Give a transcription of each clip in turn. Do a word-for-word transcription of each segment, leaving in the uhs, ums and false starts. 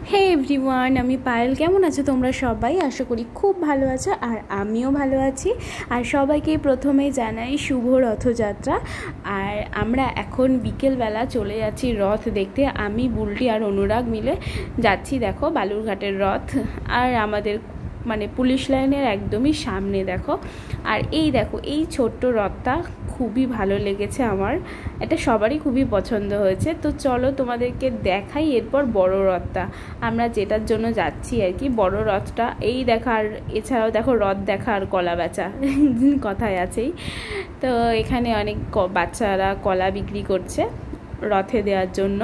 হে everyone, আমি পায়েল। কেমন আছো তোমরা সবাই? আশা করি খুব ভালো আছো, আর আমিও ভালো আছি। আর সবাইকে প্রথমে জানাই শুভ রথযাত্রা। আর আমরা এখন বিকেলবেলা চলে যাচ্ছি রথ দেখতে। আমি, বুলটি আর অনুরাগ মিলে যাচ্ছি। দেখো বালুরঘাটের রথ, আর আমাদের মানে পুলিশ লাইনের একদমই সামনে দেখো। আর এই দেখো এই ছোট্ট রথটা খুবই ভালো লেগেছে আমার, এটা সবারই খুবই পছন্দ হয়েছে। তো চলো তোমাদেরকে দেখাই এরপর বড় রথটা, আমরা যেটার জন্য যাচ্ছি আর কি। বড় রথটা এই দেখা, আর এছাড়াও দেখো রথ দেখা আর কলা বেচা কথায় আছেই। তো এখানে অনেক বাচ্চারা কলা বিক্রি করছে রথে দেওয়ার জন্য।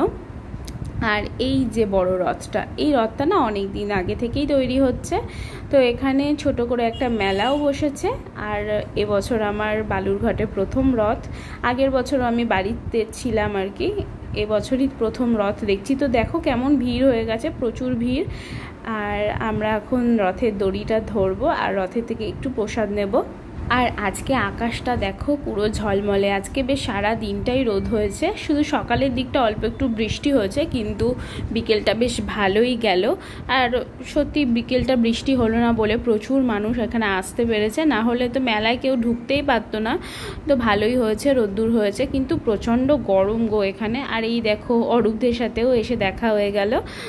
আর এই যে বড় রথটা, এই রথটা না অনেক দিন আগে থেকেই তৈরি হচ্ছে। তো এখানে ছোট করে একটা মেলাও বসেছে। আর এবছর আমার বালুরঘাটে প্রথম রথ। আগের বছর আমি বাড়িতে ছিলাম আর কি, এবছরই প্রথম রথ দেখছি। তো দেখো কেমন ভিড় হয়ে গেছে, প্রচুর ভিড়। আর আমরা এখন রথের দড়িটা ধরবো আর রথের থেকে একটু প্রসাদ নেব। আর আজকে আকাশটা দেখো পুরো ঝলমলে, আজকে বেশ সারা দিনটাই রোদ হয়েছে, শুধু সকালের দিকটা অল্প একটু বৃষ্টি হয়েছে, কিন্তু বিকেলটা বেশ ভালোই গেল। আর সত্যি বিকেলটা বৃষ্টি হলো না বলে প্রচুর মানুষ এখানে আসতে পেরেছে, না হলে তো মেলায় কেউ ঢুকতেই পারতো না। তো ভালোই হয়েছে, রোদ্দুর হয়েছে, কিন্তু প্রচণ্ড গরম গো এখানে। আর এই দেখো অরূপদের সাথেও এসে দেখা হয়ে গেল,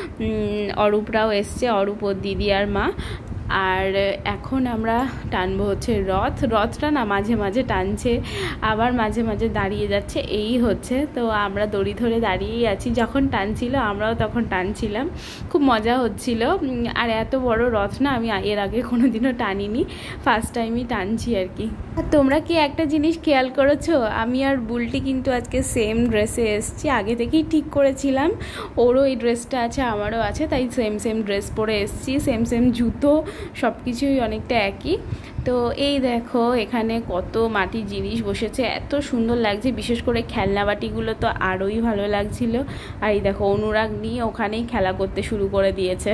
অরূপরাও এসছে, অরূপ ওর দিদি আর মা। আর এখন আমরা টানবো হচ্ছে রথ। রথটা না মাঝে মাঝে টানছে, আবার মাঝে মাঝে দাঁড়িয়ে যাচ্ছে, এই হচ্ছে। তো আমরা দড়ি ধরে দাঁড়িয়েই আছি, যখন টানছিল আমরাও তখন টানছিলাম, খুব মজা হচ্ছিল। আর এত বড় রথ না আমি এর আগে কোনো দিনও টানিনি, ফার্স্ট টাইমই টানছি আর কি। আর তোমরা কি একটা জিনিস খেয়াল করেছো, আমি আর বুলটি কিন্তু আজকে সেম ড্রেসে এসেছি, আগে থেকেই ঠিক করেছিলাম। ওরও এই ড্রেসটা আছে, আমারও আছে, তাই সেম সেম ড্রেস পরে এসেছি, সেম সেম জুতো, সব কিছুই অনেকটা একই। তো এই দেখো এখানে কত মাটির জিনিস বসেছে, এত সুন্দর লাগছে, বিশেষ করে খেলনা বাটিগুলো তো আরোই ভালো লাগছিল। আর এই দেখো অনুরাগ নিয়ে ওখানেই খেলা করতে শুরু করে দিয়েছে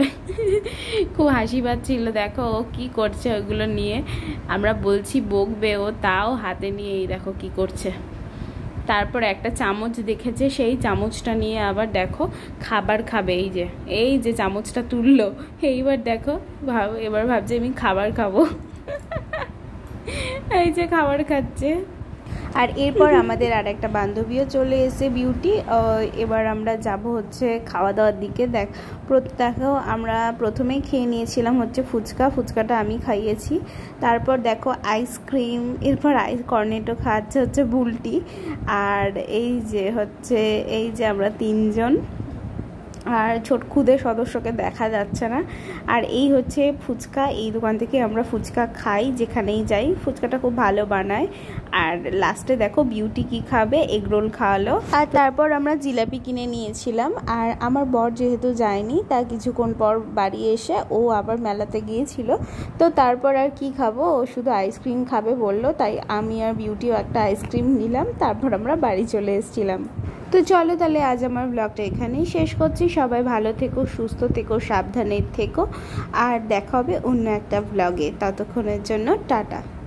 খুব হাসি পাচ্ছিল, দেখো ও কী করছে ওইগুলো নিয়ে। আমরা বলছি বকবে, ও তাও হাতে নিয়ে এই দেখো কি করছে। তারপর একটা চামচ দেখেছে, সেই চামচটা নিয়ে আবার দেখো খাবার খাবে। এই যে এই যে চামচটা তুললো, এইবার দেখো ভাব, এবার ভাবছে আমি খাবার খাবো এই যে খাবার খাচ্ছে। আর এরপর আমাদের আর একটা বান্ধবীও চলে এসে, বিউটি। এবার আমরা যাব হচ্ছে খাওয়া দাওয়ার দিকে। দেখ দেখো আমরা প্রথমেই খেয়ে নিয়েছিলাম হচ্ছে ফুচকা, ফুচকাটা আমি খাইয়েছি। তারপর দেখো আইসক্রিম, এরপর আইস কর্নেটো খাচ্ছে হচ্ছে বুলটি। আর এই যে হচ্ছে এই যে আমরা তিনজন, আর ছোটকুদের সদস্যকে দেখা যাচ্ছে না। আর এই হচ্ছে ফুচকা, এই দোকান থেকে আমরা ফুচকা খাই যেখানেই যাই, ফুচকাটা খুব ভালো বানায়। আর লাস্টে দেখো বিউটি কি খাবে, এগ রোল খাওয়ালো। আর তারপর আমরা জিলাপি কিনে নিয়েছিলাম। আর আমার বর যেহেতু যায়নি, তার কিছুক্ষণ পর বাড়ি এসে ও আবার মেলাতে গিয়েছিল, তো তারপর আর কি খাবো, ও শুধু আইসক্রিম খাবে বললো, তাই আমি আর বিউটিও একটা আইসক্রিম নিলাম। তারপর আমরা বাড়ি চলে এসেছিলাম। তো চলো তাহলে আজ আমার ব্লগটা এখানেই শেষ করছি। সবাই ভালো থেকো, সুস্থ থেকো, সাবধানে থেকো, আর দেখা হবে অন্য একটা ব্লগে। ততক্ষণের জন্য টাটা।